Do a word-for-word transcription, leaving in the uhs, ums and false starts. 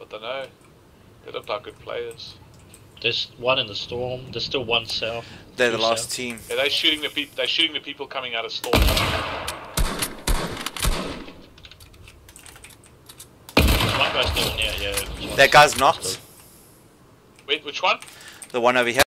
don't know. They look like good players. There's one in the storm. There's still one south. They're the Two last south. team. Yeah, they're shooting the people. They're shooting the people coming out of storm. One guy's still in here. Yeah. That guy's knocked. Wait, which one? The one over here.